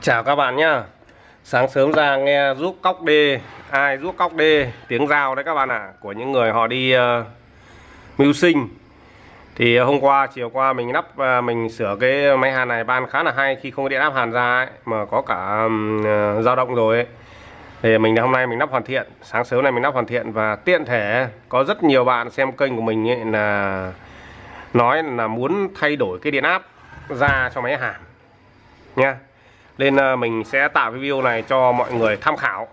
Chào các bạn nhá. Sáng sớm ra nghe rút cóc đê. Ai rút cóc đê? Tiếng rao đấy các bạn ạ, của những người họ đi mưu sinh. Thì hôm qua, chiều qua mình sửa cái máy hàn này ban khá là hay. Khi không có điện áp hàn ra ấy, mà có cả dao động rồi ấy. Thì hôm nay mình lắp hoàn thiện. Sáng sớm này mình lắp hoàn thiện. Và tiện thể có rất nhiều bạn xem kênh của mình ấy là nói là muốn thay đổi cái điện áp ra cho máy hàn nha. Nên mình sẽ tạo cái video này cho mọi người tham khảo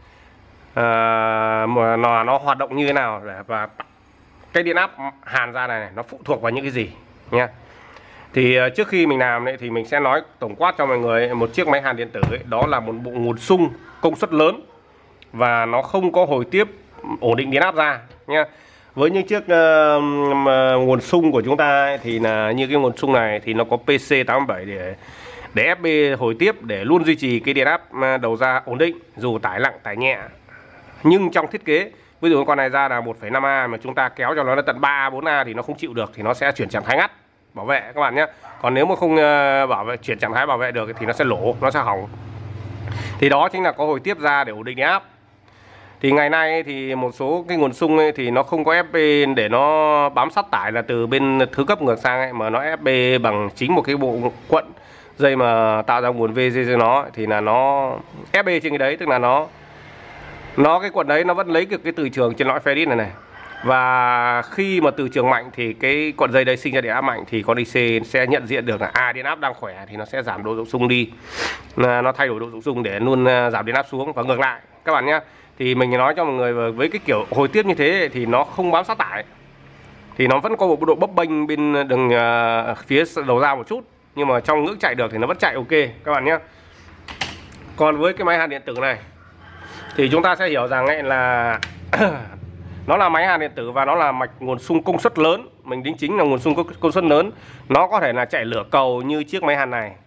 nó hoạt động như thế nào, và cái điện áp hàn ra này nó phụ thuộc vào những cái gì nha. Thì trước khi mình làm đấy thì mình sẽ nói tổng quát cho mọi người một chiếc máy hàn điện tử ấy, đó là một bộ nguồn xung công suất lớn và nó không có hồi tiếp ổn định điện áp ra nha. Với những chiếc nguồn xung của chúng ta ấy, thì là như cái nguồn xung này thì nó có PC87 để FB hồi tiếp để luôn duy trì cái điện áp đầu ra ổn định dù tải nặng tải nhẹ. Nhưng trong thiết kế, ví dụ con này ra là 1,5A mà chúng ta kéo cho nó lên tận 3A 4A thì nó không chịu được, thì nó sẽ chuyển trạng thái ngắt bảo vệ các bạn nhé. Còn nếu mà không chuyển trạng thái bảo vệ được thì nó sẽ lổ, nó sẽ hỏng. Thì đó chính là có hồi tiếp ra để ổn định điện áp. Thì ngày nay thì một số cái nguồn xung ấy thì nó không có FB để nó bám sát tải là từ bên thứ cấp ngược sang ấy, mà nó FB bằng chính một cái bộ cuộn dây mà tạo ra nguồn VG cho nó, thì là nó FB trên cái đấy, tức là nó cái cuộn đấy nó vẫn lấy được cái từ trường trên lõi Ferrit này. Và khi mà từ trường mạnh thì cái cuộn dây đấy sinh ra điện áp mạnh, thì con IC sẽ nhận diện được là điện áp đang khỏe thì nó sẽ giảm độ rộng xung đi, nó thay đổi độ rộng xung để luôn giảm điện áp xuống, và ngược lại các bạn nhé. Thì mình nói cho mọi người với cái kiểu hồi tiếp như thế thì nó không bám sát tải, thì nó vẫn có một độ bấp bênh bên đường phía đầu ra một chút, nhưng mà trong ngưỡng chạy được thì nó vẫn chạy ok các bạn nhé. Còn với cái máy hàn điện tử này thì chúng ta sẽ hiểu rằng ấy là nó là máy hàn điện tử và nó là mạch nguồn xung công suất lớn. Mình đính chính là nguồn xung công suất lớn. Nó có thể là chạy lửa cầu như chiếc máy hàn này,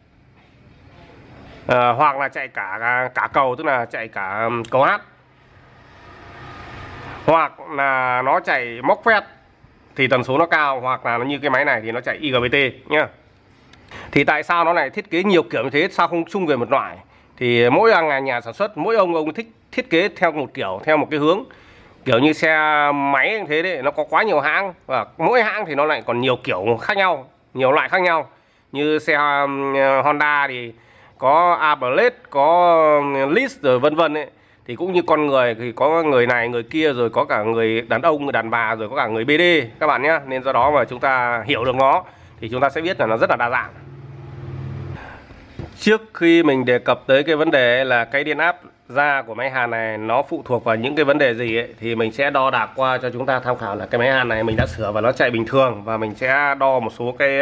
hoặc là chạy cả cầu, tức là chạy cả cầu hát, hoặc là nó chạy móc phét thì tần số nó cao, hoặc là nó như cái máy này thì nó chạy IGBT nhá. Thì tại sao nó lại thiết kế nhiều kiểu như thế, sao không chung về một loại? Thì mỗi nhà sản xuất, mỗi ông thích thiết kế theo một kiểu, theo một cái hướng. Kiểu như xe máy như thế đấy, nó có quá nhiều hãng, và mỗi hãng thì nó lại còn nhiều kiểu khác nhau, nhiều loại khác nhau. Như xe Honda thì có A-Blade, có List rồi vân vân ấy. Thì cũng như con người thì có người này người kia, rồi có cả người đàn ông, người đàn bà, rồi có cả người BD các bạn nhé. Nên do đó mà chúng ta hiểu được nó thì chúng ta sẽ biết là nó rất là đa dạng. Trước khi mình đề cập tới cái vấn đề là cái điện áp ra của máy hàn này nó phụ thuộc vào những cái vấn đề gì ấy, thì mình sẽ đo đạc qua cho chúng ta tham khảo là cái máy hàn này mình đã sửa và nó chạy bình thường, và mình sẽ đo một số cái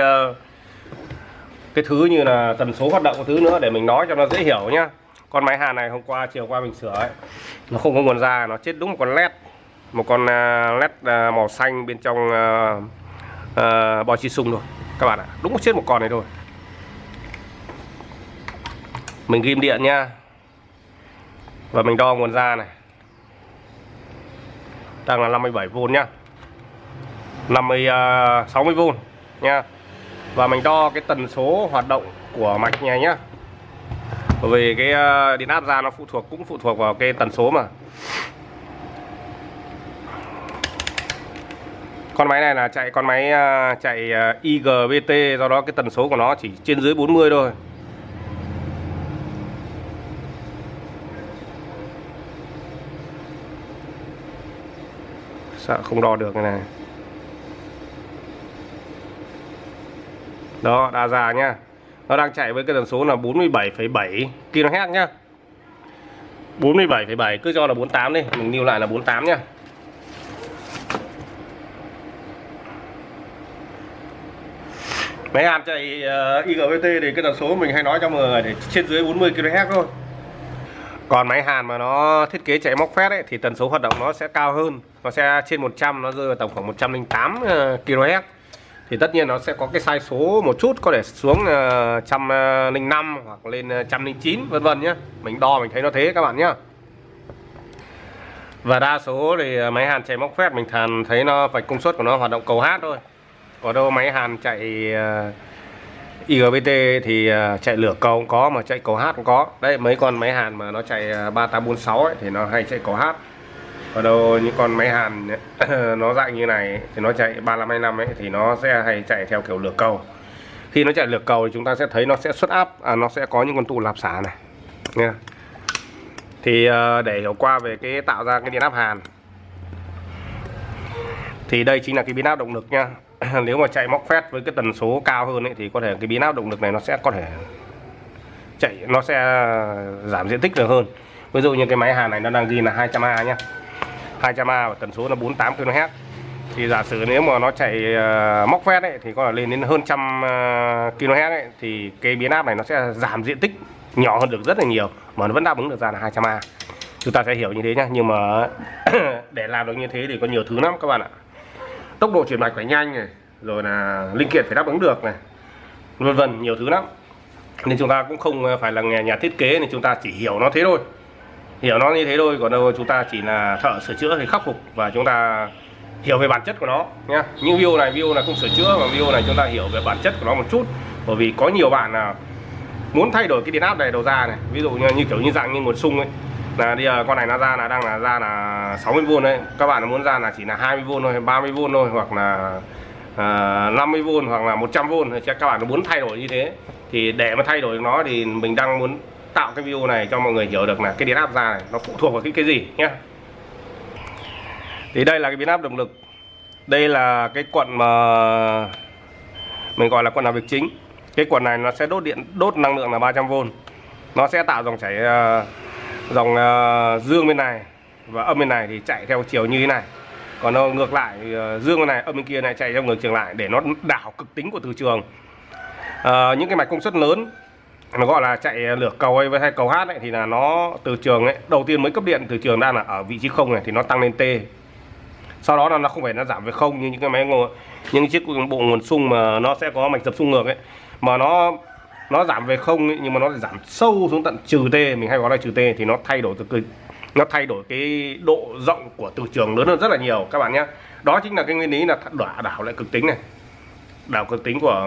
thứ như là tần số hoạt động của thứ nữa để mình nói cho nó dễ hiểu nhá. Con máy hàn này chiều qua mình sửa ấy, nó không có nguồn ra, nó chết đúng một con led, led màu xanh bên trong bo chi sung rồi các bạn ạ, đúng chết một con này thôi. Mình ghim điện nha, và mình đo nguồn ra này, đang là 57V nhá, 60V nha. Và mình đo cái tần số hoạt động của mạch này nhá, bởi vì cái điện áp ra nó cũng phụ thuộc vào cái tần số mà. Con máy này là con máy chạy IGBT, do đó cái tần số của nó chỉ trên dưới 40 thôi. Sao không đo được cái này. Đó, đã ra nhá. Nó đang chạy với cái tần số là 47,7 kHz nhá. 47,7, cứ cho là 48 đi, mình lưu lại là 48 nhá. Máy hàn chạy IGBT thì cái tần số mình hay nói cho mọi người để trên dưới 40 kHz thôi. Còn máy hàn mà nó thiết kế chạy móc phét ấy thì tần số hoạt động nó sẽ cao hơn, nó sẽ trên 100, nó rơi vào tầm khoảng 108 kHz. Thì tất nhiên nó sẽ có cái sai số một chút, có thể xuống 105 hoặc lên 109 vân vân nhé. Mình đo mình thấy nó thế các bạn nhé. Và đa số thì máy hàn chạy móc phét mình thấy nó vạch công suất của nó hoạt động cầu hát thôi. Còn đâu máy hàn chạy IGBT thì chạy lửa cầu cũng có, mà chạy cầu H cũng có. Đấy, mấy con máy hàn mà nó chạy 3846 ấy, thì nó hay chạy cầu H. Còn đâu những con máy hàn nó dạng như này thì nó chạy 3525 ấy thì nó sẽ hay chạy theo kiểu lửa cầu. Khi nó chạy lửa cầu thì chúng ta sẽ thấy nó sẽ xuất áp, nó sẽ có những con tụ lạp xả này nha. Thì để hiểu qua về cái tạo ra cái điện áp hàn thì đây chính là cái biến áp động lực nha. Nếu mà chạy móc phét với cái tần số cao hơn ấy, thì có thể cái biến áp động lực này nó sẽ có thể chạy, nó sẽ giảm diện tích được hơn. Ví dụ như cái máy hàn này nó đang ghi là 200A nhá, 200A và tần số là 48 kHz. Thì giả sử nếu mà nó chạy móc phét ấy, thì có thể lên đến hơn 100 kHz ấy, thì cái biến áp này nó sẽ giảm diện tích nhỏ hơn được rất là nhiều, mà nó vẫn đáp ứng được ra là 200A. Chúng ta sẽ hiểu như thế nhá. Nhưng mà để làm được như thế thì có nhiều thứ lắm các bạn ạ. Tốc độ chuyển mạch phải nhanh này, rồi là linh kiện phải đáp ứng được này, vân vân, nhiều thứ lắm. Nên chúng ta cũng không phải là nhà thiết kế, nên chúng ta chỉ hiểu nó thế thôi, hiểu nó như thế thôi. Còn đâu chúng ta chỉ là thợ sửa chữa thì khắc phục, và chúng ta hiểu về bản chất của nó nhá. Những video này không sửa chữa, mà video này chúng ta hiểu về bản chất của nó một chút. Bởi vì có nhiều bạn là muốn thay đổi cái điện áp này đầu ra này, ví dụ như kiểu như dạng như nguồn sung ấy, là đi con này nó ra là đang là ra là 60V đấy, các bạn muốn ra là chỉ là 20V thôi, 30V thôi, hoặc là 50V hoặc là 100V thì các bạn muốn thay đổi như thế. Thì để mà thay đổi nó thì mình đang muốn tạo cái video này cho mọi người hiểu được là cái điện áp ra này nó phụ thuộc vào cái gì nhé. Thì đây là cái biến áp động lực, đây là cái quận mà mình gọi là quận làm việc chính. Cái quận này nó sẽ đốt năng lượng là 300V, nó sẽ tạo dòng chảy dòng dương bên này và âm bên này thì chạy theo chiều như thế này. Còn nó ngược lại, dương bên này âm bên kia này chạy theo ngược chiều lại để nó đảo cực tính của từ trường. Những cái mạch công suất lớn nó gọi là chạy lửa cầu hay cầu H ấy, thì là nó từ trường ấy, đầu tiên mới cấp điện từ trường đang là ở vị trí 0 này thì nó tăng lên T. Sau đó là nó không phải nó giảm về 0 như những cái máy những chiếc bộ nguồn xung mà nó sẽ có mạch dập xung ngược ấy, mà nó giảm về 0 ấy, nhưng mà nó giảm sâu xuống tận trừ T, mình hay gọi là trừ T, thì nó thay đổi cái độ rộng của từ trường lớn hơn rất là nhiều các bạn nhé. Đó chính là cái nguyên lý là đảo lại cực tính này, đảo cực tính của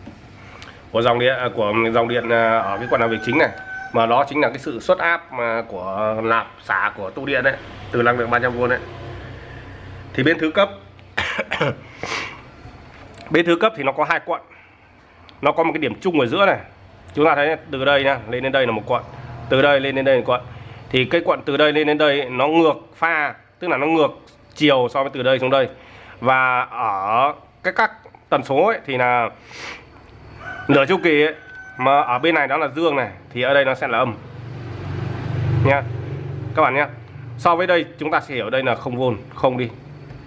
dòng điện ở cái quận làm việc chính này, mà đó chính là cái sự xuất áp của lạp xả của tụ điện đấy, từ năng lượng 300V đấy. Thì bên thứ cấp bên thứ cấp thì nó có hai quận, nó có một cái điểm chung ở giữa này. Chúng ta thấy từ đây nha, lên đến đây là một quận, từ đây lên đến đây là một quận. Thì cái quận từ đây lên đến đây nó ngược pha, tức là nó ngược chiều so với từ đây xuống đây. Và ở các tần số ấy, thì là nửa chu kỳ ấy, mà ở bên này đó là dương này, thì ở đây nó sẽ là âm nha các bạn nhé. So với đây chúng ta sẽ hiểu đây là 0V, không đi.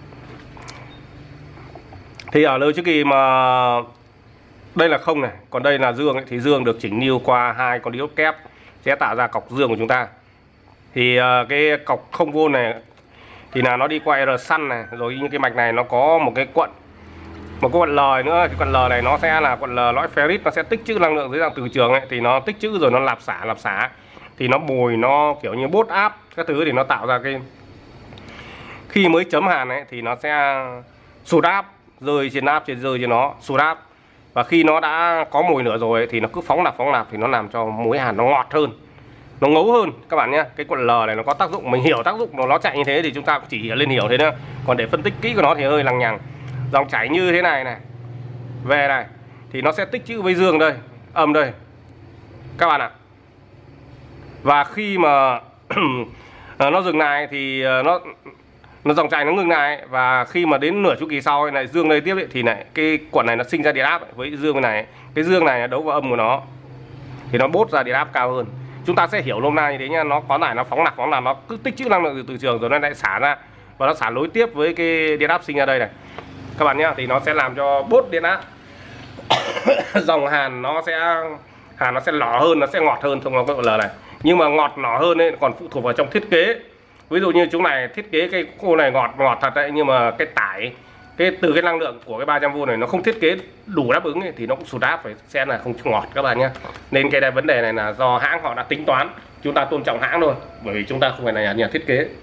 Thì ở nửa chu kỳ mà đây là 0 này, còn đây là dương ấy, thì dương được chỉnh lưu qua hai con diode kép sẽ tạo ra cọc dương của chúng ta. Thì cái cọc 0V này thì là nó đi qua R sun này, rồi những cái mạch này nó có một cái quận L nữa. Cái quận L này nó sẽ là quận L lõi ferrit, nó sẽ tích trữ năng lượng dưới dạng từ trường ấy, thì nó tích trữ rồi nó lạp xả thì nó bồi, nó kiểu như bốt áp các thứ, thì nó tạo ra cái khi mới chấm hàn ấy thì nó sẽ sụt áp, rơi trên nó sụt áp. Và khi nó đã có mùi lửa rồi ấy, thì nó cứ phóng nạp thì nó làm cho muối hàn nó ngọt hơn, nó ngấu hơn các bạn nhé. Cái quận L này nó có tác dụng, mình hiểu tác dụng nó chạy như thế thì chúng ta cũng chỉ lên hiểu thế nữa. Còn để phân tích kỹ của nó thì hơi lằng nhằng. Dòng chảy như thế này về này thì nó sẽ tích trữ với dương đây, âm đây các bạn ạ. Và khi mà nó dừng lại thì nó dòng chảy nó ngừng lại, và khi mà đến nửa chu kỳ sau này dương đây tiếp ấy, thì này cái quận này nó sinh ra điện áp với dương này, cái dương này đấu vào âm của nó thì nó bốt ra điện áp cao hơn. Chúng ta sẽ hiểu nôm na như thế nha. Nó có lại nó phóng nạp nó cứ tích trữ năng lượng từ trường rồi nó lại xả ra, và nó xả nối tiếp với cái điện áp sinh ra đây này các bạn nhá. Thì nó sẽ làm cho bốt điện áp dòng hàn nó sẽ lỏ hơn, nó sẽ ngọt hơn trong cái L này. Nhưng mà ngọt nỏ hơn ấy còn phụ thuộc vào trong thiết kế. Ví dụ như chúng này thiết kế cái cô này ngọt thật đấy, nhưng mà cái tải từ cái năng lượng của cái 300V này nó không thiết kế đủ đáp ứng ấy, thì nó cũng sụt áp, sẽ là không ngọt các bạn nhé. Nên cái này vấn đề này là do hãng họ đã tính toán, chúng ta tôn trọng hãng thôi, bởi vì chúng ta không phải là nhà thiết kế.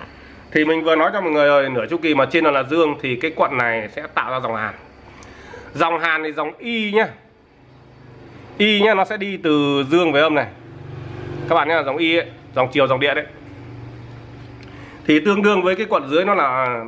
Thì mình vừa nói cho mọi người rồi, nửa chu kỳ mà trên là dương thì cái quận này sẽ tạo ra dòng hàn. Dòng Hàn thì dòng Y nhá. Y nhá, nó sẽ đi từ dương với âm này. Các bạn nhá, dòng Y ấy, dòng chiều dòng điện đấy. Thì tương đương với cái quận dưới nó là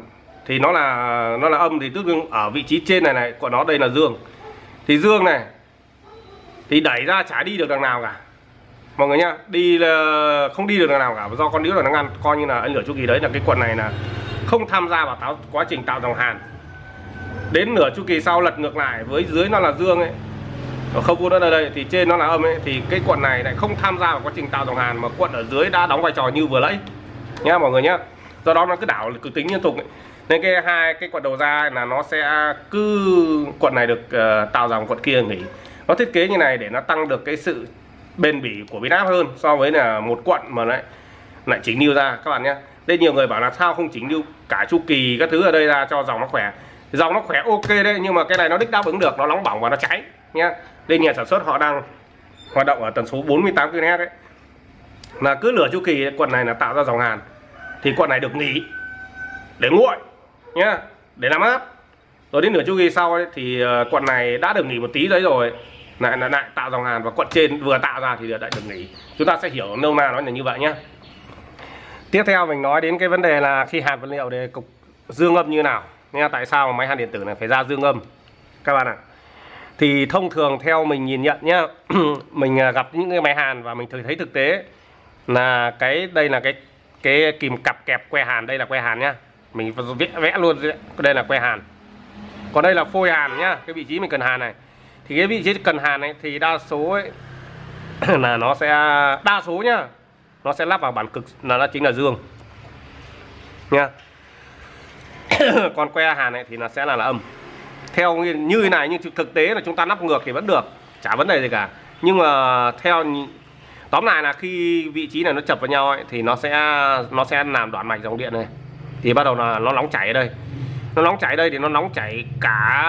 nó là âm, thì tương đương ở vị trí trên này của nó đây là dương. Thì dương này thì đẩy ra chả đi được đằng nào cả. Mọi người nhá, đi là không đi được đằng nào cả, do con đĩa là nó ngăn, coi như là anh lửa chu kỳ đấy là cái quận này là không tham gia vào quá trình tạo dòng Hàn. Đến nửa chu kỳ sau lật ngược lại, với dưới nó là dương ấy, không vuông ở đây thì trên nó là âm ấy, thì cái quận này lại không tham gia vào quá trình tạo dòng Hàn, mà quận ở dưới đã đóng vai trò như vừa nãy nhá mọi người nhá. Do đó nó cứ đảo cứ tính liên tục ấy. Nên cái quận đầu ra là nó sẽ cứ quận này được tạo dòng, quận kia nghỉ. Nó thiết kế như này để nó tăng được cái sự bền bỉ của biến áp hơn so với là một quận mà lại chỉnh lưu ra các bạn nhé. Đây nhiều người bảo là sao không chỉnh lưu cả chu kỳ các thứ ở đây ra cho dòng nó khỏe. Dòng nó khỏe ok đấy, nhưng mà cái này nó đích đáp ứng được, nó nóng bỏng và nó cháy nhá. Đây nhà sản xuất họ đang hoạt động ở tần số 48 kHz đấy, là cứ lửa chu kỳ quận này là tạo ra dòng Hàn, thì quận này được nghỉ để nguội nhá, để làm mát. Rồi đến nửa chu kỳ sau ấy, thì quận này đã được nghỉ một tí đấy rồi, lại tạo dòng Hàn, và quận trên vừa tạo ra thì lại được nghỉ. Chúng ta sẽ hiểu nôm na nó là như vậy nhá. Tiếp theo mình nói đến cái vấn đề là khi hàn vật liệu để cục dương âm như nào nha. Tại sao máy hàn điện tử này phải ra dương âm các bạn ạ? Thì thông thường theo mình nhìn nhận nhá, mình gặp những cái máy hàn và mình thấy thực tế là đây là cái kìm cặp kẹp que hàn, đây là que hàn nhá. Mình vẽ luôn, đây là que hàn. Còn đây là phôi hàn nhá, cái vị trí mình cần hàn này. Thì cái vị trí cần hàn này thì đa số ấy là nó sẽ, đa số nhá, nó sẽ lắp vào bản cực là nó chính là dương nha. Còn que hàn này thì nó sẽ là âm. Theo như thế này, nhưng thực tế là chúng ta lắp ngược thì vẫn được, chả vấn đề gì cả. Nhưng mà tóm lại là khi vị trí này nó chập vào nhau ấy, thì nó sẽ làm đoạn mạch dòng điện này, thì bắt đầu là nó nóng chảy ở đây. Nó nóng chảy đây thì nó nóng chảy cả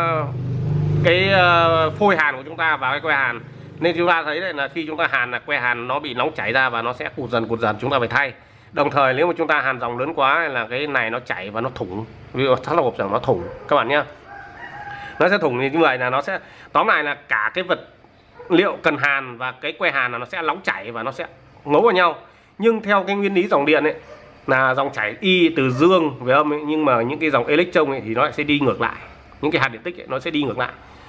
cái phôi hàn của chúng ta vào cái que hàn. Nên chúng ta thấy đây là khi chúng ta hàn là que hàn nó bị nóng chảy ra và nó sẽ cụt dần, chúng ta phải thay. Đồng thời nếu mà chúng ta hàn dòng lớn quá là cái này nó chảy và nó thủng, ví dụ thắt lộp rằng nó thủng các bạn nhá. Nó sẽ thủng, thì như vậy là nó sẽ, tóm lại là cả cái vật liệu cần hàn và cái que hàn là nó sẽ nóng chảy và nó sẽ ngấu vào nhau. Nhưng theo cái nguyên lý dòng điện ấy là dòng chảy Y từ dương về âm ấy, nhưng mà những cái dòng electron ấy thì nó sẽ đi ngược lại. Những cái hạt điện tích ấy, nó sẽ đi ngược lại.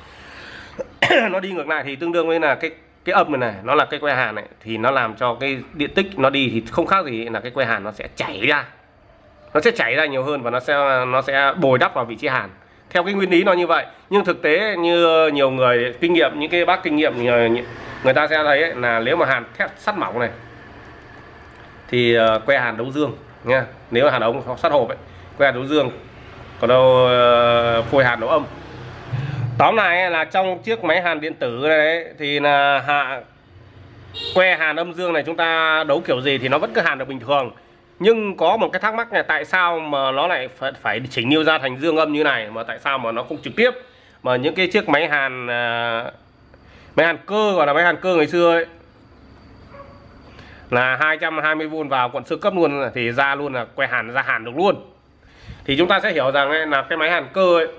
Nó đi ngược lại thì tương đương với là cái âm này nó là cái que hàn này, thì nó làm cho cái điện tích nó đi thì không khác gì là cái que hàn nó sẽ chảy ra. Nó sẽ chảy ra nhiều hơn và nó sẽ bồi đắp vào vị trí hàn. Theo cái nguyên lý nó như vậy. Nhưng thực tế như nhiều người kinh nghiệm, những cái bác kinh nghiệm người ta sẽ thấy ấy, là nếu mà hàn thép sắt mỏng này thì que hàn đấu dương nha. Nếu hàn ống sắt hộp ấy, que hàn đấu dương, còn đâu phôi hàn đấu âm. Tóm lại là trong chiếc máy hàn điện tử này đấy, thì là que hàn âm dương này chúng ta đấu kiểu gì thì nó vẫn cứ hàn được bình thường. Nhưng có một cái thắc mắc này, tại sao mà nó lại phải chỉnh lưu ra thành dương âm như này, mà tại sao mà nó không trực tiếp. Mà những cái chiếc máy hàn cơ, gọi là máy hàn cơ ngày xưa ấy, là 220V vào quận sơ cấp luôn, thì ra luôn là que hàn ra hàn được luôn. Thì chúng ta sẽ hiểu rằng ấy, là cái máy hàn cơ ấy,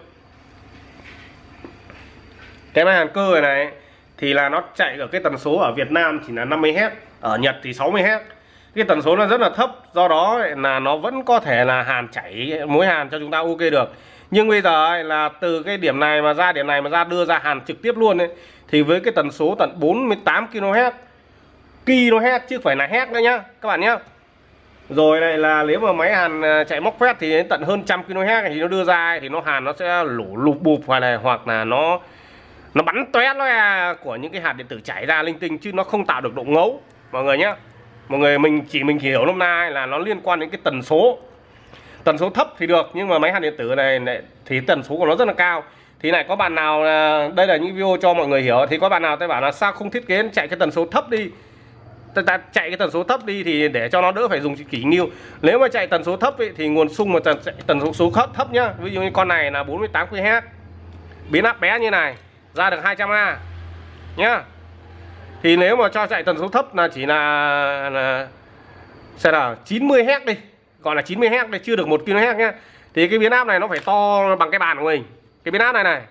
cái máy hàn cơ này thì là nó chạy ở cái tần số ở Việt Nam chỉ là 50Hz, ở Nhật thì 60Hz. Cái tần số nó rất là thấp, do đó là nó vẫn có thể là hàn chảy mối hàn cho chúng ta ok được. Nhưng bây giờ ấy, là từ cái điểm này mà ra điểm này mà ra đưa ra hàn trực tiếp luôn ấy, thì với cái tần số tận 48 kHz chứ không phải là Hz nữa nhá các bạn nhá. Rồi này là nếu mà máy hàn chạy móc phét thì đến tận hơn 100 kHz thì nó đưa ra ấy, thì nó hàn nó sẽ lủ lụp bụp, hoặc là nó bắn toét của những cái hạt điện tử chảy ra linh tinh, chứ nó không tạo được độ ngấu mọi người nhé. Mọi người mình hiểu nôm na là nó liên quan đến cái tần số. Tần số thấp thì được, nhưng mà máy hạt điện tử này thì tần số của nó rất là cao. Thì này có bạn nào, đây là những video cho mọi người hiểu, thì có bạn nào tôi bảo là sao không thiết kế chạy cái tần số thấp đi. Ta chạy cái tần số thấp đi thì để cho nó đỡ phải dùng kỷ niu. Nếu mà chạy tần số thấp ấy, thì nguồn xung mà tần số thấp nhá. Ví dụ như con này là 48 kHz, biến áp bé như này ra được 200A nhá. Thì nếu mà cho chạy tần số thấp là chỉ là sẽ là 90Hz đi, gọi là 90Hz đi, chưa được 1 kHz nhá. Thì cái biến áp này nó phải to bằng cái bàn của mình. Cái biến áp này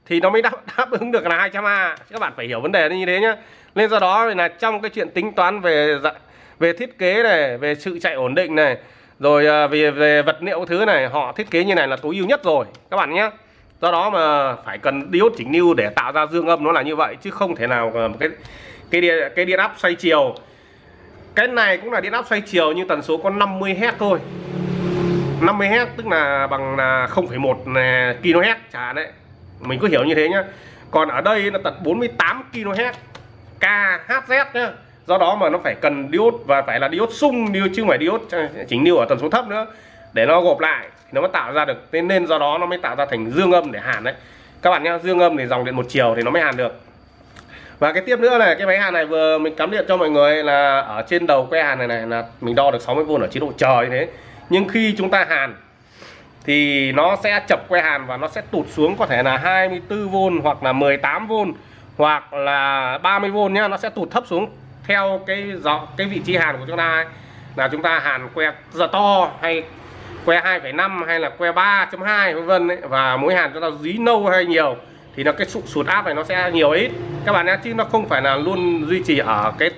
thì nó mới đáp ứng được là 200A. Các bạn phải hiểu vấn đề như thế nhá. Nên do đó là trong cái chuyện tính toán về thiết kế này, về sự chạy ổn định này, rồi về vật liệu thứ này, họ thiết kế như này là tối ưu nhất rồi các bạn nhé. Do đó mà phải cần diode chỉnh lưu để tạo ra dương âm, nó là như vậy, chứ không thể nào cái điện áp xoay chiều. Cái này cũng là điện áp xoay chiều nhưng tần số có 50 Hz thôi. 50 Hz tức là bằng là 0,1 kHz chẳng hạn đấy. Mình cứ hiểu như thế nhá. Còn ở đây là tận 48 kHz KHz nhá. Do đó mà nó phải cần diode và phải là diode sung chứ không phải diode chỉnh lưu ở tần số thấp nữa, để nó gộp lại thì nó mới tạo ra được. Nên do đó nó mới tạo ra thành dương âm để hàn đấy các bạn nhá. Dương âm thì dòng điện một chiều thì nó mới hàn được. Và cái tiếp nữa này, cái máy hàn này vừa mình cắm điện cho mọi người là ở trên đầu que hàn này là mình đo được 60V ở chế độ chờ như thế. Nhưng khi chúng ta hàn thì nó sẽ chập que hàn và nó sẽ tụt xuống, có thể là 24V hoặc là 18V hoặc là 30V nhá. Nó sẽ tụt thấp xuống theo cái vị trí hàn của chúng ta ấy. Là chúng ta hàn que giờ to hay que 2,5 hay là que 3.2 vân vân ấy. Và mỗi hàn chúng ta dí nâu hay nhiều thì nó cái sụt áp này nó sẽ nhiều ít các bạn nhé, chứ nó không phải là luôn duy trì ở cái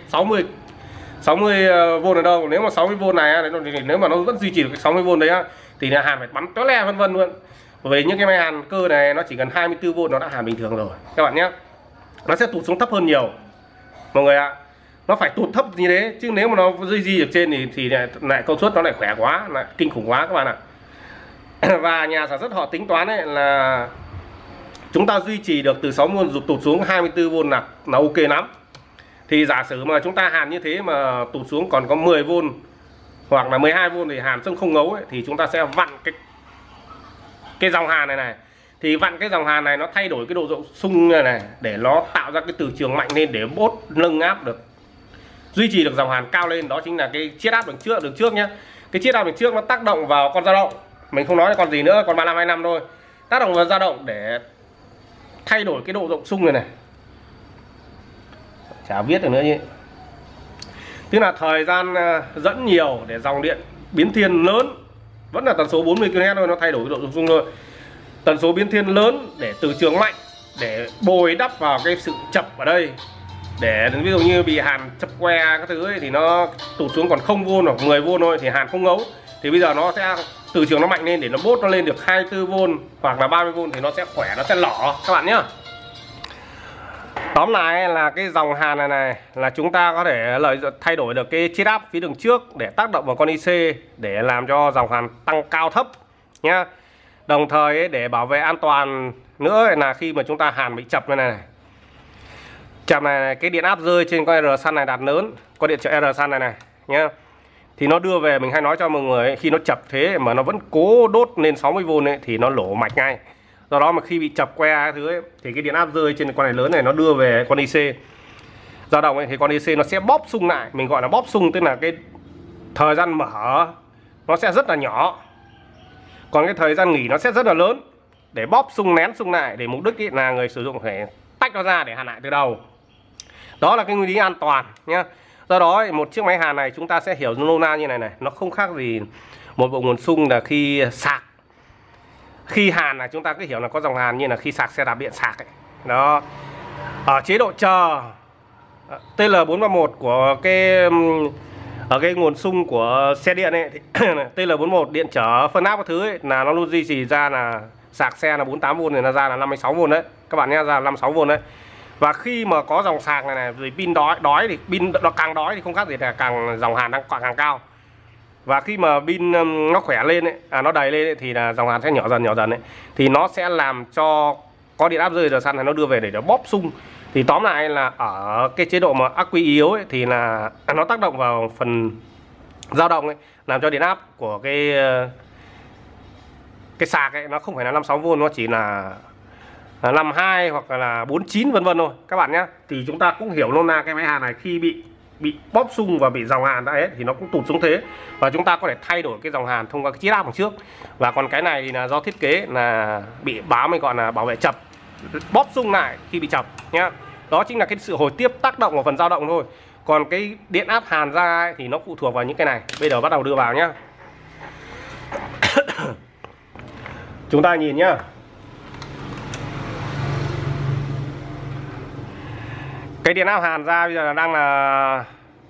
60V ở đâu. Nếu mà 60V này nếu mà nó vẫn duy trì được cái 60V đấy thì là hàn phải bắn toé le vân vân luôn. Bởi vì những cái máy hàn cơ này nó chỉ cần 24V nó đã hàn bình thường rồi các bạn nhé. Nó sẽ tụt xuống thấp hơn nhiều mọi người ạ. Nó phải tụt thấp như thế, chứ nếu mà nó duy trì được trên thì lại công suất nó lại khỏe quá, lại kinh khủng quá các bạn ạ. Và nhà sản xuất họ tính toán ấy là chúng ta duy trì được từ 60V tụt xuống 24V là ok lắm. Thì giả sử mà chúng ta hàn như thế mà tụt xuống còn có 10V hoặc là 12V thì hàn không ngấu ấy, thì chúng ta sẽ vặn cái dòng hàn này. Thì vặn cái dòng hàn này nó thay đổi cái độ rộng xung này để nó tạo ra cái từ trường mạnh lên để bốt nâng áp được, duy trì được dòng hàn cao lên. Đó chính là cái chiết áp đường trước nhé. Cái chiết áp đường trước nó tác động vào con dao động, mình không nói con gì nữa, con 3525 thôi. Tác động vào dao động để thay đổi cái độ rộng xung này. Chả viết được nữa nhỉ. Tức là thời gian dẫn nhiều để dòng điện biến thiên lớn, vẫn là tần số 40 kHz thôi, nó thay đổi cái độ rộng xung thôi. Tần số biến thiên lớn để từ trường mạnh để bồi đắp vào cái sự chập ở đây, để ví dụ như bị hàn chập que các thứ ấy, thì nó tụt xuống còn 0V hoặc 10V thôi thì hàn không ngấu. Thì bây giờ nó sẽ từ trường nó mạnh lên để nó bốt nó lên được 24V hoặc là 30V thì nó sẽ khỏe, nó sẽ lỏ các bạn nhá. Tóm lại là cái dòng hàn này là chúng ta có thể thay đổi được cái chiết áp phía đường trước để tác động vào con IC để làm cho dòng hàn tăng cao thấp nhá. Đồng thời để bảo vệ an toàn nữa là khi mà chúng ta hàn bị chập này chập này, cái điện áp rơi trên con R sun này đạt lớn, con điện trợ R sun này nhá, thì nó đưa về, mình hay nói cho mọi người ấy, khi nó chập thế mà nó vẫn cố đốt lên 60V ấy, thì nó lổ mạch ngay. Do đó mà khi bị chập que cái thứ ấy, thì cái điện áp rơi trên con này lớn này nó đưa về con IC dao động ấy, thì con IC nó sẽ bóp xung lại. Mình gọi là bóp xung, tức là cái thời gian mở nó sẽ rất là nhỏ, còn cái thời gian nghỉ nó sẽ rất là lớn, để bóp xung nén xung lại, để mục đích ấy là người sử dụng phải tách nó ra để hàn lại từ đầu. Đó là cái nguyên lý an toàn nhá. Do đó một chiếc máy hàn này chúng ta sẽ hiểu nôm na như này, nó không khác gì một bộ nguồn xung là khi sạc. Khi hàn là chúng ta cứ hiểu là có dòng hàn như là khi sạc xe đạp điện sạc ấy. Đó. Ở chế độ chờ TL431 của ở cái nguồn xung của xe điện ấy thì TL431 điện chở phân áp các thứ ấy, là nó luôn duy trì ra là sạc xe là 48V thì nó ra là 56V đấy các bạn nhé, ra là 56V đấy. Và khi mà có dòng sạc này rồi pin đói thì pin nó càng đói thì không khác gì là càng dòng hàn đang càng cao. Và khi mà pin nó khỏe lên ấy, nó đầy lên ấy, thì là dòng hàn sẽ nhỏ dần ấy, thì nó sẽ làm cho có điện áp rơi R sun này nó đưa về để nó bóp xung. Thì tóm lại là ở cái chế độ mà ắc quy yếu ấy, thì là nó tác động vào phần dao động ấy, làm cho điện áp của cái sạc ấy nó không phải là 56V, nó chỉ là 52 hoặc là 49 vân vân thôi các bạn nhé. Thì chúng ta cũng hiểu nôm na cái máy hàn này khi bị bóp xung và bị dòng hàn đấy thì nó cũng tụt xuống thế, và chúng ta có thể thay đổi cái dòng hàn thông qua cái chiết áp đằng trước. Và còn cái này thì là do thiết kế là bị báo, mình gọi là bảo vệ chập, bóp xung lại khi bị chập nhá. Đó chính là cái sự hồi tiếp tác động vào phần dao động thôi. Còn cái điện áp hàn ra ấy, thì nó phụ thuộc vào những cái này. Bây giờ bắt đầu đưa vào nhá. Chúng ta nhìn nhá. Cái điện áp hàn ra bây giờ là đang là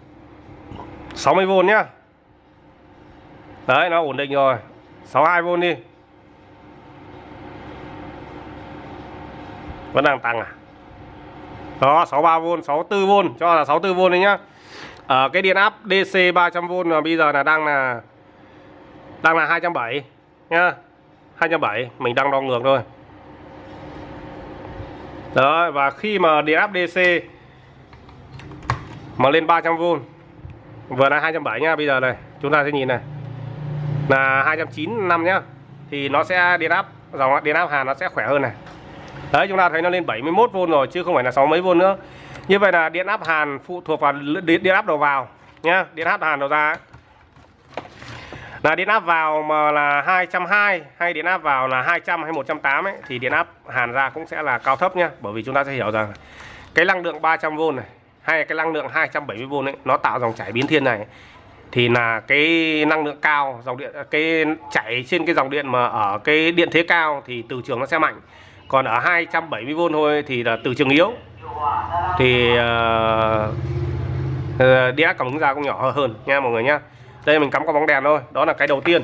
60V nhá. Đấy, nó ổn định rồi. 62V đi. Vẫn đang tăng à? Đó, 63V, 64V, cho là 64V đấy nhá. Ở cái điện áp DC 300V mà bây giờ là đang là 270 nhá. 270, mình đang đo ngược thôi. Đó, và khi mà điện áp DC mà lên 300V, vừa là 270 nhá, bây giờ này, chúng ta sẽ nhìn này. Là 295 nhá. Thì nó sẽ dòng điện áp hàn nó sẽ khỏe hơn này. Đấy, chúng ta thấy nó lên 71V rồi chứ không phải là 60 mấy V nữa. Như vậy là điện áp hàn phụ thuộc vào điện áp đầu vào nhá. Điện áp hàn đầu ra là điện áp vào mà là 220 hay điện áp vào là 200 hay 180 ấy, thì điện áp hàn ra cũng sẽ là cao thấp nhá. Bởi vì chúng ta sẽ hiểu rằng cái năng lượng 300V này hay cái năng lượng 270V ấy, nó tạo dòng chảy biến thiên này thì là cái năng lượng cao, dòng điện cái chảy trên cái dòng điện mà ở cái điện thế cao thì từ trường nó sẽ mạnh. Còn ở 270V thôi thì là từ trường yếu. Thì điện áp cảm ứng ra cũng nhỏ hơn nha mọi người nhá. Đây mình cắm qua bóng đèn thôi, đó là cái đầu tiên.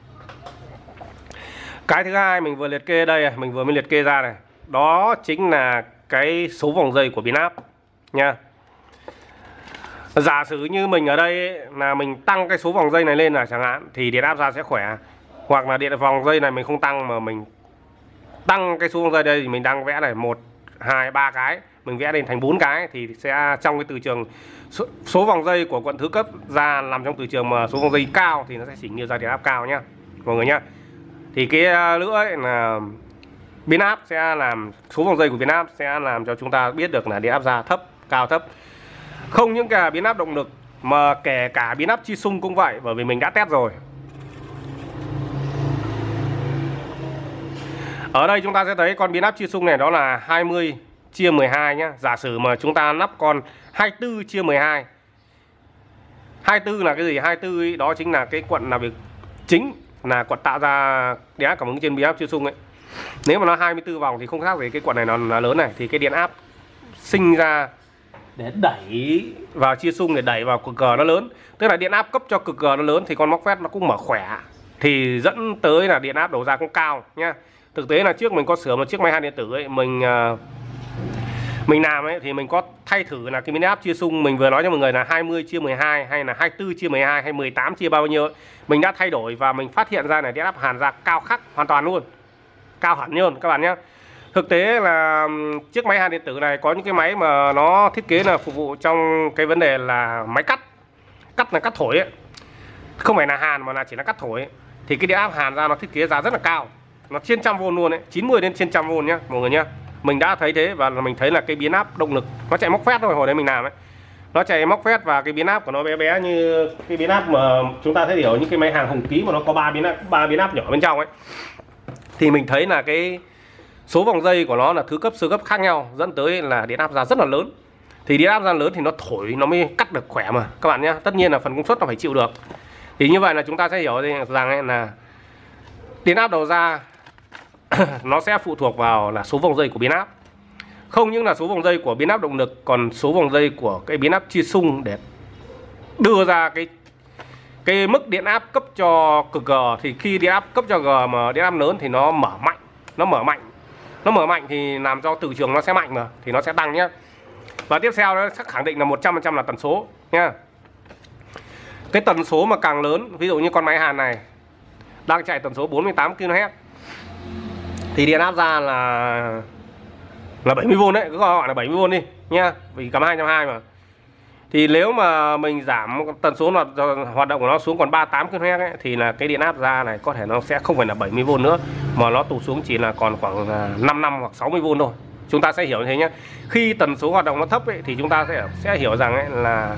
Cái thứ hai mình vừa liệt kê đây, mình vừa mới liệt kê ra này, đó chính là cái số vòng dây của biến áp nha. Giả sử như mình ở đây ấy, là mình tăng cái số vòng dây này lên là chẳng hạn thì điện áp ra sẽ khỏe. Hoặc là điện vòng dây này mình không tăng mà mình tăng cái số vòng dây đây thì mình đang vẽ này 1, 2, 3 cái, mình vẽ lên thành 4 cái thì sẽ trong cái từ trường số vòng dây của cuộn thứ cấp ra nằm trong từ trường mà số vòng dây cao thì nó sẽ chỉnh như ra điện áp cao nhá mọi người nhá. Thì cái nữa ấy là biến áp sẽ làm số vòng dây của biến áp sẽ làm cho chúng ta biết được là điện áp ra thấp, cao thấp. Không những cả biến áp động lực mà kể cả biến áp chi xung cũng vậy, bởi vì mình đã test rồi. Ở đây chúng ta sẽ thấy con biến áp chi xung này đó là 20/12 nhá. Giả sử mà chúng ta lắp con 24/12. 24 là cái gì? 24 ấy, đó chính là cái cuộn làm việc chính, là cuộn tạo ra điện áp cảm ứng trên biến áp chi xung ấy. Nếu mà nó 24 vòng thì không khác gì cái cuộn này nó lớn này, thì cái điện áp sinh ra để đẩy vào chia xung, để đẩy vào cực G nó lớn. Tức là điện áp cấp cho cực G nó lớn thì con MOSFET nó cũng mở khỏe, thì dẫn tới là điện áp đầu ra cũng cao nhá. Thực tế là trước mình có sửa một chiếc máy hàn điện tử ấy, mình làm ấy thì mình có thay thử là cái biến áp chia xung mình vừa nói cho mọi người là 20/12 hay là 24/12 hay 18 bao nhiêu ấy. Mình đã thay đổi và mình phát hiện ra là điện áp hàn ra cao khắc hoàn toàn luôn, cao hẳn luôn các bạn nhé. Thực tế là chiếc máy hàn điện tử này có những cái máy mà nó thiết kế là phục vụ trong cái vấn đề là máy cắt là cắt thổi ấy. Không phải là hàn mà là chỉ là cắt thổi ấy. Thì cái điện áp hàn ra nó thiết kế ra rất là cao, nó trên 100V luôn đấy, 90 đến trên 100V nhá mọi người nhá. Mình đã thấy thế và mình thấy là cái biến áp động lực nó chạy MOSFET thôi, hồi đấy mình làm ấy. Nó chạy MOSFET và cái biến áp của nó bé bé như cái biến áp mà chúng ta thấy hiểu những cái máy hàng hùng ký mà nó có 3 biến áp nhỏ bên trong ấy. Thì mình thấy là cái số vòng dây của nó là thứ cấp sơ cấp khác nhau, dẫn tới là điện áp ra rất là lớn. Thì điện áp ra lớn thì nó thổi nó mới cắt được khỏe mà các bạn nhé. Tất nhiên là phần công suất nó phải chịu được. Thì như vậy là chúng ta sẽ hiểu rằng là điện áp đầu ra nó sẽ phụ thuộc vào là số vòng dây của biến áp. Không những là số vòng dây của biến áp động lực, còn số vòng dây của cái biến áp chia xung để đưa ra cái mức điện áp cấp cho cực G. Thì khi điện áp cấp cho G mà điện áp lớn thì nó mở mạnh. Nó mở mạnh thì làm cho từ trường nó sẽ mạnh mà, thì nó sẽ tăng nhé. Và tiếp theo nó sẽ khẳng định là 100% là tần số nha. Cái tần số mà càng lớn, ví dụ như con máy hàn này đang chạy tần số 48 kHz thì điện áp ra là 70V đấy, cứ gọi là 70V đi nha, vì cắm 220 mà. Thì nếu mà mình giảm tần số hoạt động của nó xuống còn 38 kHz ấy, thì là cái điện áp ra này có thể nó sẽ không phải là 70V nữa, mà nó tụt xuống chỉ là còn khoảng 55 hoặc 60V thôi. Chúng ta sẽ hiểu như thế nhé. Khi tần số hoạt động nó thấp ấy, thì chúng ta sẽ hiểu rằng ấy là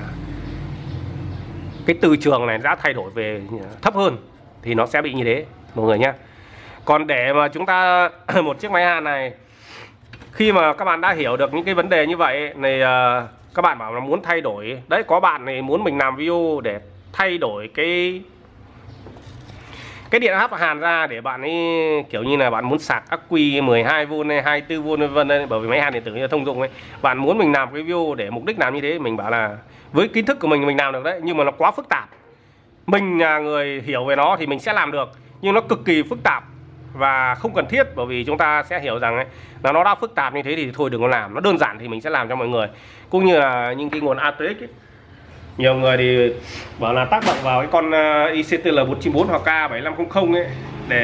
cái từ trường này đã thay đổi về thấp hơn, thì nó sẽ bị như thế mọi người nhé. Còn để mà chúng ta một chiếc máy hàn này, khi mà các bạn đã hiểu được những cái vấn đề như vậy này, các bạn bảo là muốn thay đổi đấy, có bạn này muốn mình làm video để thay đổi Cái điện áp hàn ra để bạn ấy kiểu như là bạn muốn sạc ắc quy 12V hay 24V vân vân, bởi vì máy hàn điện tử như thông dụng ấy, bạn muốn mình làm cái video để mục đích làm như thế, mình bảo là với kiến thức của mình làm được đấy, nhưng mà nó quá phức tạp. Mình là người hiểu về nó thì mình sẽ làm được, nhưng nó cực kỳ phức tạp và không cần thiết, bởi vì chúng ta sẽ hiểu rằng ấy, là nó đã phức tạp như thế thì thôi đừng có làm. Nó đơn giản thì mình sẽ làm cho mọi người. Cũng như là những cái nguồn ATX ấy, nhiều người thì bảo là tác động vào cái con ICTL494 hoặc K7500 ấy để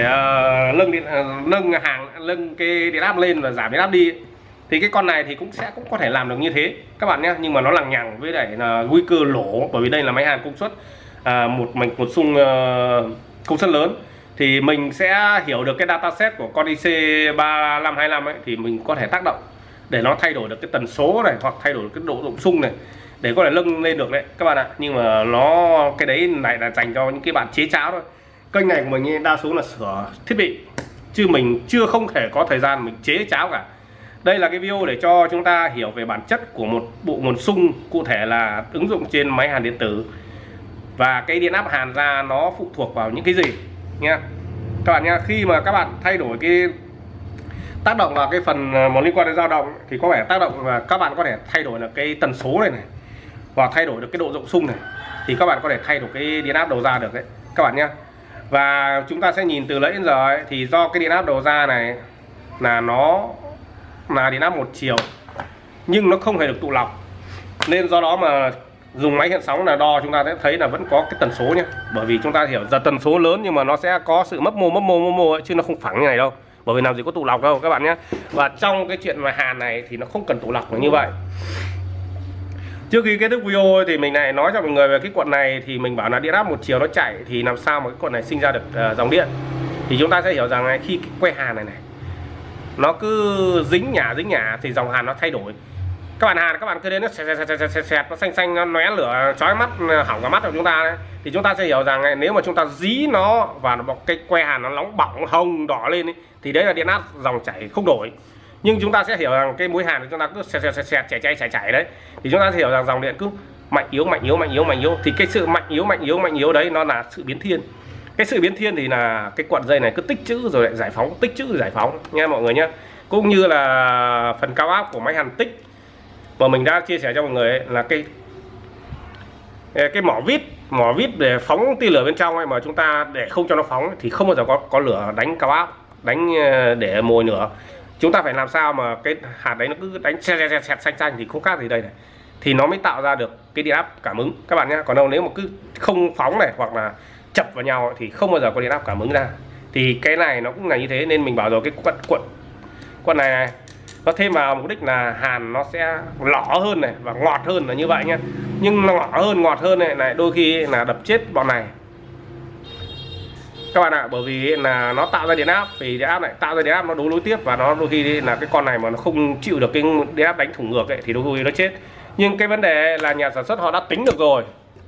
nâng cái điện áp lên và giảm điện áp đi ấy. Thì cái con này thì cũng có thể làm được như thế các bạn nhé, nhưng mà nó lằng nhằng với lại là nguy cơ lỗ, bởi vì đây là máy hàn công suất một xung công suất lớn. Thì mình sẽ hiểu được cái dataset của con IC3525 ấy, thì mình có thể tác động để nó thay đổi được cái tần số này, hoặc thay đổi được cái độ rộng xung này, để có thể nâng lên được đấy các bạn ạ. Nhưng mà cái đấy này là dành cho những cái bạn chế cháo thôi. Kênh này của mình đa số là sửa thiết bị, chứ mình không thể có thời gian mình chế cháo cả. Đây là cái video để cho chúng ta hiểu về bản chất của một bộ nguồn xung, cụ thể là ứng dụng trên máy hàn điện tử, và cái điện áp hàn ra nó phụ thuộc vào những cái gì nha các bạn nha. Khi mà các bạn thay đổi cái tác động vào cái phần mà liên quan đến dao động thì có vẻ tác động và các bạn có thể thay đổi được cái tần số này và thay đổi được cái độ rộng xung này, thì các bạn có thể thay đổi cái điện áp đầu ra được đấy các bạn nhé. Và chúng ta sẽ nhìn từ nãy đến giờ ấy, thì do cái điện áp đầu ra này là nó là điện áp một chiều nhưng nó không hề được tụ lọc, nên do đó mà dùng máy hiện sóng là đo chúng ta sẽ thấy là vẫn có cái tần số nhé. Bởi vì chúng ta hiểu giờ tần số lớn nhưng mà nó sẽ có sự mấp mô ấy, chứ nó không phẳng như này đâu, bởi vì làm gì có tụ lọc đâu các bạn nhé. Và trong cái chuyện mà hàn này thì nó không cần tụ lọc như vậy. Trước khi kết thúc video thì mình lại nói cho mọi người về cái cuộn này, thì mình bảo là điện áp một chiều nó chạy thì làm sao mà cái cuộn này sinh ra được dòng điện. Thì chúng ta sẽ hiểu rằng khi cái que hàn này nó cứ dính nhả thì dòng hàn nó thay đổi. Các bạn hàn, các bạn cứ đến nó xẹt nó xanh nó lóe lửa chói mắt, hỏng cả mắt của chúng ta đấy. Thì chúng ta sẽ hiểu rằng nếu mà chúng ta dí nó và cái que hàn nó nóng bỏng hồng đỏ lên ấy, thì đấy là điện áp dòng chảy không đổi. Nhưng chúng ta sẽ hiểu rằng cái mũi hàn của chúng ta cứ xẹt chảy đấy, thì chúng ta sẽ hiểu rằng dòng điện cứ mạnh yếu. Thì cái sự mạnh yếu đấy nó là sự biến thiên. Cái sự biến thiên thì là cái cuộn dây này cứ tích trữ rồi lại giải phóng, tích trữ rồi giải phóng nha mọi người nhé. Cũng như là phần cao áp của máy hàn tích mà mình đã chia sẻ cho mọi người ấy, là cái mỏ vít để phóng tia lửa bên trong ấy, mà chúng ta để không cho nó phóng ấy, thì không bao giờ có lửa đánh cao áp, đánh để mồi lửa. Chúng ta phải làm sao mà cái hạt đấy nó cứ đánh xẹt xanh thì không khác gì đây này, thì nó mới tạo ra được cái điện áp cảm ứng các bạn nhé. Còn đâu nếu mà cứ không phóng này hoặc là chập vào nhau thì không bao giờ có điện áp cảm ứng ra. Thì cái này nó cũng là như thế, nên mình bảo rồi cái cuộn này nó thêm vào mục đích là hàn nó sẽ lỏ hơn này và ngọt hơn là như vậy nhé. Nhưng nó ngọt hơn này đôi khi là đập chết bọn này các bạn ạ. Bởi vì là nó tạo ra điện áp, thì điện áp này tạo ra điện áp nó đấu nối tiếp, và nó đôi khi là cái con này mà nó không chịu được cái điện áp đánh thủng ngược ấy, thì đôi khi nó chết. Nhưng cái vấn đề là nhà sản xuất họ đã tính được rồi,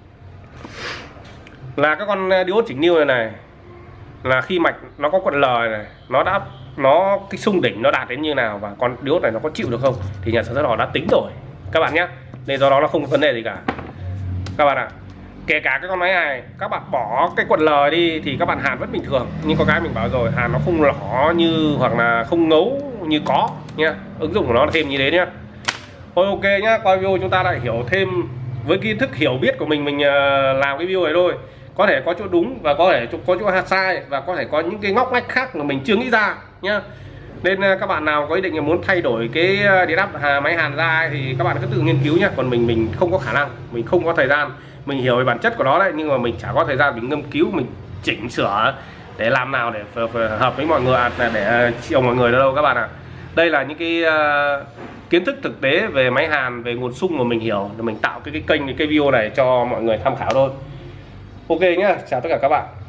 là các con diode chỉnh lưu này là khi mạch nó có cuộn L này, nó cái xung đỉnh nó đạt đến như nào và con diode này nó có chịu được không, thì nhà sản xuất họ đã tính rồi các bạn nhé. Nên do đó nó không có vấn đề gì cả các bạn ạ. Kể cả cái con máy này các bạn bỏ cái cuộn L đi thì các bạn hàn vẫn bình thường, nhưng có cái mình bảo rồi, hàn nó không lỏ như hoặc là không ngấu như có nhá. Ứng dụng của nó thêm như thế nhá. Thôi ok nhá, qua video chúng ta lại hiểu thêm với kiến thức hiểu biết của mình làm cái video này thôi. Có thể có chỗ đúng và có thể có chỗ sai, và có thể có những cái ngóc ngách khác mà mình chưa nghĩ ra nhá. Nên các bạn nào có ý định muốn thay đổi cái điện áp máy hàn ra thì các bạn cứ tự nghiên cứu nhá. Còn mình không có khả năng, mình không có thời gian. Mình hiểu về bản chất của nó đấy, nhưng mà mình chả có thời gian mình nghiên cứu, mình chỉnh sửa để làm nào để hợp với mọi người, để chiều mọi người đâu các bạn ạ. Đây là những cái kiến thức thực tế về máy hàn, về nguồn xung mà mình hiểu, để mình tạo cái kênh, cái video này cho mọi người tham khảo thôi. Ok nhá, chào tất cả các bạn.